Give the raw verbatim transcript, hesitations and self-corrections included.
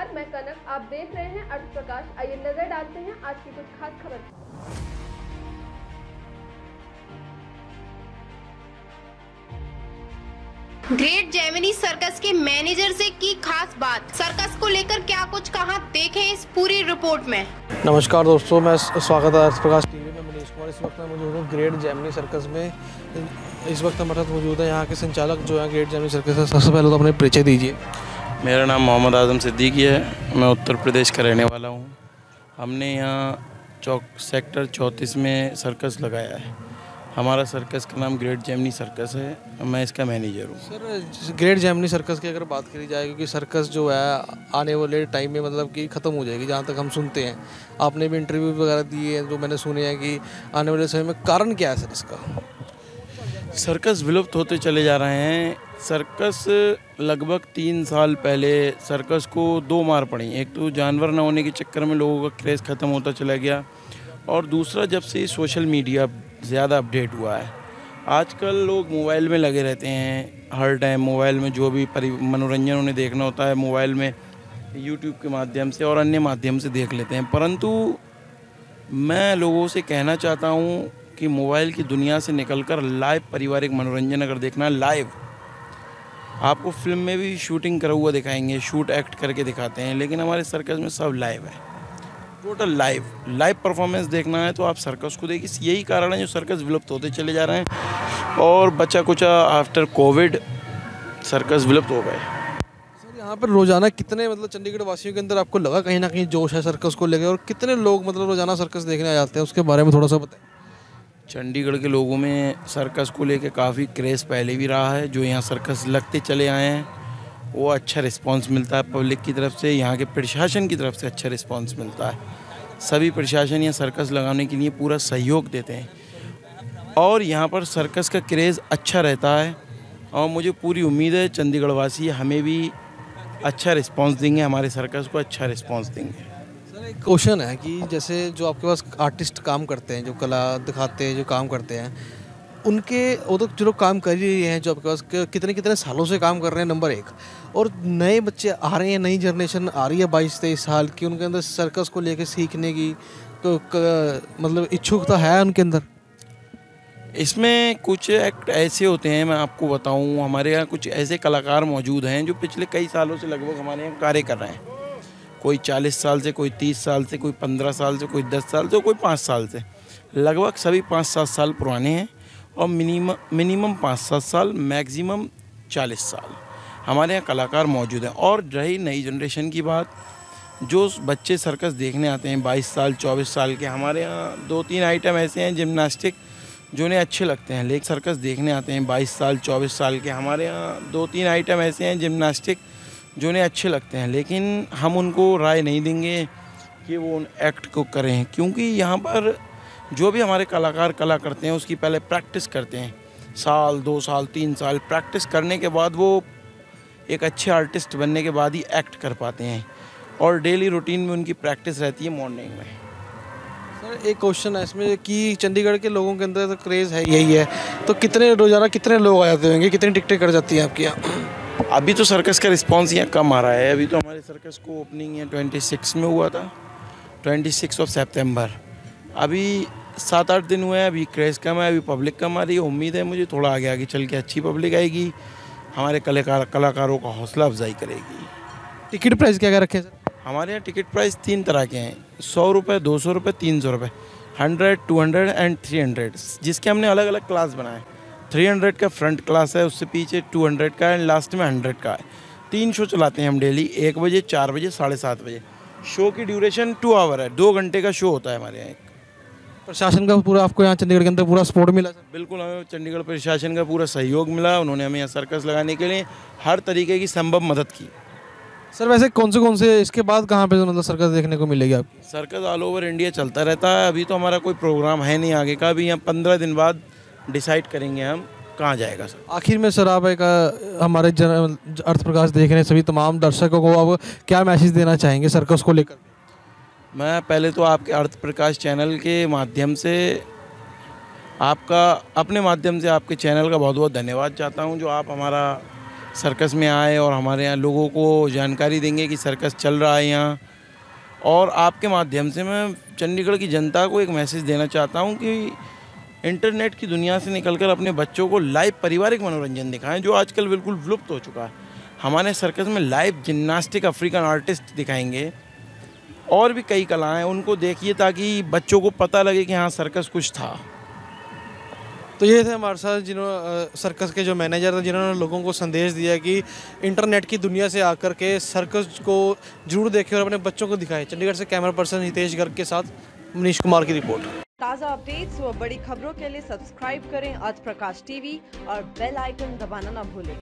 नमस्कार, मैं कनक। आप देख रहे हैं अर्थ प्रकाश। आइए नजर डालते हैं आज की कुछ खास खबर। ग्रेट जेमिनी सर्कस के मैनेजर से की खास बात, सर्कस को लेकर क्या कुछ कहा, देखें इस पूरी रिपोर्ट में। नमस्कार दोस्तों, मैं स्वागत है अर्थ प्रकाश टीवी में। मनीष कुमार इस वक्त मैं मौजूद हूँ ग्रेट जेमिनी सर्कस में। इस वक्त हमारे साथ मौजूद है यहाँ के संचालक जो है ग्रेट जेमिनी सर्कस है। सबसे पहले तो अपने परिचय दीजिए। मेरा नाम मोहम्मद आजम सिद्दीकी है, मैं उत्तर प्रदेश का रहने वाला हूँ। हमने यहाँ चौक सेक्टर चौंतीस में सर्कस लगाया है। हमारा सर्कस का नाम ग्रेट जेमिनी सर्कस है, मैं इसका मैनेजर हूँ। सर, ग्रेट जेमिनी सर्कस की अगर बात करी जाए, क्योंकि सर्कस जो है आने वाले टाइम में मतलब कि ख़त्म हो जाएगी, जहाँ तक हम सुनते हैं। आपने भी इंटरव्यू वगैरह दिए हैं जो मैंने सुने हैं कि आने वाले समय में कारण क्या है सर इसका? सर्कस विलुप्त होते चले जा रहे हैं। सर्कस लगभग तीन साल पहले सर्कस को दो मार पड़ी। एक तो जानवर न होने के चक्कर में लोगों का क्रेज़ ख़त्म होता चला गया, और दूसरा जब से सोशल मीडिया ज़्यादा अपडेट हुआ है। आजकल लोग मोबाइल में लगे रहते हैं, हर टाइम मोबाइल में जो भी परि मनोरंजन उन्हें देखना होता है मोबाइल में यूट्यूब के माध्यम से और अन्य माध्यम से देख लेते हैं। परंतु मैं लोगों से कहना चाहता हूँ कि मोबाइल की दुनिया से निकलकर लाइव पारिवारिक मनोरंजन अगर देखना है, लाइव आपको फिल्म में भी शूटिंग करा हुआ दिखाएंगे, शूट एक्ट करके दिखाते हैं, लेकिन हमारे सर्कस में सब लाइव है, टोटल लाइव लाइव परफॉर्मेंस देखना है तो आप सर्कस को देखिए। यही कारण है जो सर्कस विलुप्त होते चले जा रहे हैं, और बचा कुचा आफ्टर कोविड सर्कस विलुप्त हो गए। सर, यहाँ पर रोज़ाना कितने मतलब चंडीगढ़ वासियों के अंदर आपको लगा कहीं ना कहीं जोश है सर्कस को लेकर, और कितने लोग मतलब रोज़ाना सर्कस देखने आ जाते हैं, उसके बारे में थोड़ा सा बताएं। चंडीगढ़ के लोगों में सर्कस को लेकर काफ़ी क्रेज़ पहले भी रहा है। जो यहाँ सर्कस लगते चले आए हैं वो अच्छा रिस्पांस मिलता है पब्लिक की तरफ से, यहाँ के प्रशासन की तरफ से अच्छा रिस्पांस मिलता है। सभी प्रशासन यहाँ सर्कस लगाने के लिए पूरा सहयोग देते हैं, और यहाँ पर सर्कस का क्रेज़ अच्छा रहता है, और मुझे पूरी उम्मीद है चंडीगढ़ वासी हमें भी अच्छा रिस्पांस देंगे, हमारे सर्कस को अच्छा रिस्पांस देंगे। सर, एक क्वेश्चन है कि जैसे जो आपके पास आर्टिस्ट काम करते हैं, जो कला दिखाते हैं, जो काम करते हैं, उनके वो तो जो काम कर रहे हैं, जो आपके पास कितने कितने सालों से काम कर रहे हैं, नंबर एक। और नए बच्चे आ रहे हैं, नई जनरेशन आ रही है बाईस तेईस साल की, उनके अंदर सर्कस को लेकर सीखने की तो मतलब इच्छुकता है उनके अंदर। इसमें कुछ एक्ट ऐसे होते हैं, मैं आपको बताऊं, हमारे यहाँ कुछ ऐसे कलाकार मौजूद हैं जो पिछले कई सालों से लगभग हमारे यहाँ कार्य कर रहे हैं। कोई चालीस साल से, कोई तीस साल से, कोई पंद्रह साल से, कोई दस साल से, कोई पाँच साल से। लगभग सभी पाँच सात साल पुराने हैं, और मिनिमम मिनिमम पाँच सात साल, मैक्सिमम चालीस साल हमारे यहाँ कलाकार मौजूद हैं। और रही नई जनरेशन की बात, जो बच्चे सर्कस देखने आते हैं बाईस साल चौबीस साल के, हमारे यहाँ दो तीन आइटम ऐसे हैं जिम्नास्टिक जो उन्हें अच्छे लगते हैं, लेकिन सर्कस देखने आते हैं बाईस साल चौबीस साल के, हमारे यहाँ दो तीन आइटम ऐसे हैं जिम्नास्टिक जो उन्हें अच्छे लगते हैं, लेकिन हम उनको राय नहीं देंगे कि वो उन एक्ट को करें, क्योंकि यहाँ पर जो भी हमारे कलाकार कला करते हैं उसकी पहले प्रैक्टिस करते हैं, साल दो साल तीन साल प्रैक्टिस करने के बाद वो एक अच्छे आर्टिस्ट बनने के बाद ही एक्ट कर पाते हैं, और डेली रूटीन में उनकी प्रैक्टिस रहती है मॉर्निंग में। सर, एक क्वेश्चन है इसमें कि चंडीगढ़ के लोगों के अंदर तो क्रेज़ है यही है, तो कितने रोज़ाना कितने लोग आ जाते होंगे, कितनी टिकटें कर जाती हैं आपकी यहाँ? अभी तो सर्कस का रिस्पांस यहाँ कम आ रहा है। अभी तो हमारे सर्कस को ओपनिंग यहाँ ट्वेंटी सिक्स में हुआ था, ट्वेंटी सिक्स ऑफ सितंबर। अभी सात आठ दिन हुए हैं, अभी क्रेज़ कम है, अभी पब्लिक कम आ रही है। उम्मीद है मुझे थोड़ा आगे आगे चल के अच्छी पब्लिक आएगी, हमारे कलाकार कलाकारों का हौसला अफजाई करेगी। टिकट प्राइस क्या क्या रखे सर? हमारे यहाँ टिकट प्राइस तीन तरह के हैं, सौ रुपये, दो सौ रुपये, तीन सौ रुपये, hundred, two hundred and three hundred, जिसके हमने अलग अलग क्लास बनाए। थ्री हंड्रेड का फ्रंट क्लास है, उससे पीछे टू हंड्रेड का एंड लास्ट में हंड्रेड का है। तीन शो चलाते हैं हम डेली, एक बजे, चार बजे, साढ़े सात बजे। शो की ड्यूरेशन टू आवर है, दो घंटे का शो होता है हमारे यहाँ। प्रशासन का पूरा आपको यहाँ चंडीगढ़ के अंदर पूरा सपोर्ट मिला सर? बिल्कुल, हमें चंडीगढ़ प्रशासन का पूरा सहयोग मिला, उन्होंने हमें यहाँ सर्कस लगाने के लिए हर तरीके की संभव मदद की। सर, वैसे कौन से कौन से इसके बाद कहाँ पे मतलब सर्कस देखने को मिलेगी आपकी? सर्कस ऑल ओवर इंडिया चलता रहता है। अभी तो हमारा कोई प्रोग्राम है नहीं आगे का, अभी यहाँ पंद्रह दिन बाद डिसाइड करेंगे हम कहाँ जाएगा सर। आखिर में सर, आप एक हमारे जन अर्थ प्रकाश देख रहे सभी तमाम दर्शकों को आप क्या मैसेज देना चाहेंगे सर्कस को लेकर? मैं पहले तो आपके अर्थ प्रकाश चैनल के माध्यम से आपका अपने माध्यम से आपके चैनल का बहुत बहुत धन्यवाद चाहता हूं, जो आप हमारा सर्कस में आए और हमारे यहाँ लोगों को जानकारी देंगे कि सर्कस चल रहा है यहाँ। और आपके माध्यम से मैं चंडीगढ़ की जनता को एक मैसेज देना चाहता हूँ कि इंटरनेट की दुनिया से निकलकर अपने बच्चों को लाइव पारिवारिक मनोरंजन दिखाएं, जो आजकल बिल्कुल विलुप्त हो चुका है। हमारे सर्कस में लाइव जिम्नास्टिक अफ्रीकन आर्टिस्ट दिखाएंगे और भी कई कलाएं, उनको देखिए ताकि बच्चों को पता लगे कि हाँ सर्कस कुछ था। तो ये थे हमारे साथ जिन्होंने सर्कस के जो मैनेजर थे, जिन्होंने लोगों को संदेश दिया कि इंटरनेट की दुनिया से आकर के सर्कस को जरूर देखें और अपने बच्चों को दिखाएं। चंडीगढ़ से कैमरा पर्सन हितेश गर्ग के साथ मनीष कुमार की रिपोर्ट। ताज़ा अपडेट्स व बड़ी खबरों के लिए सब्सक्राइब करें आज प्रकाश टीवी और बेल आइकन दबाना ना भूलें।